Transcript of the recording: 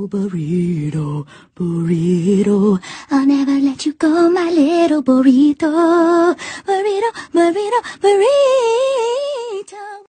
burrito, burrito. I'll never let you go, my little burrito, burrito, burrito, burrito.